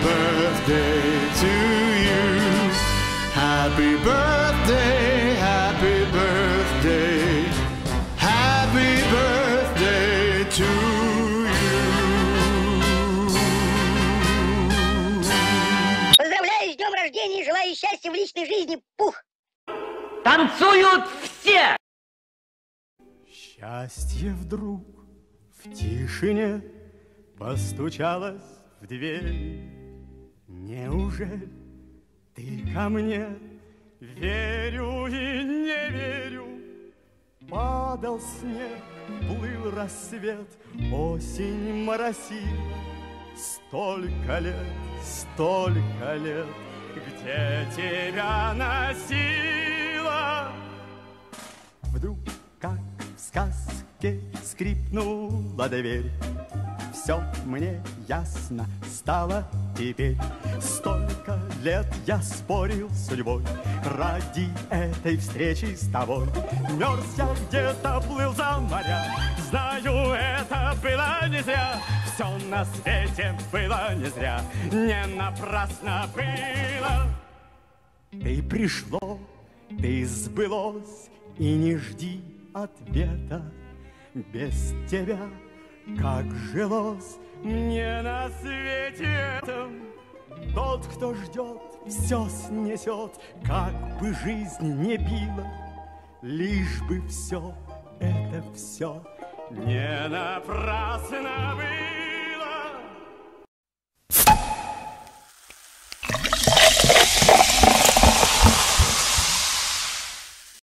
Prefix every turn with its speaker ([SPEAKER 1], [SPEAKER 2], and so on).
[SPEAKER 1] birthday to you. Happy birthday, happy birthday, happy birthday to you.
[SPEAKER 2] Поздравляю с днем рождения и желаю счастья в личной жизни, Пух!
[SPEAKER 3] Танцуют все!
[SPEAKER 4] Счастье вдруг в тишине постучалось в дверь. Неужели ты ко мне? Верю и не верю. Падал снег, плыл рассвет, осень моросит. Столько лет, где тебя носила? Вдруг, как в сказке, скрипнула дверь. Все мне ясно стало теперь. Столько лет я спорил с судьбой ради этой встречи с тобой. Мерз я где-то, плыл за моря. Знаю, это было не зря. Все на свете было не зря. Не напрасно было. Ты пришло, ты сбылось, и не жди ответа. Без тебя как жилось мне на свете этом. Тот, кто ждет, все снесет, как бы жизнь не била, лишь бы все, это все не напрасно было.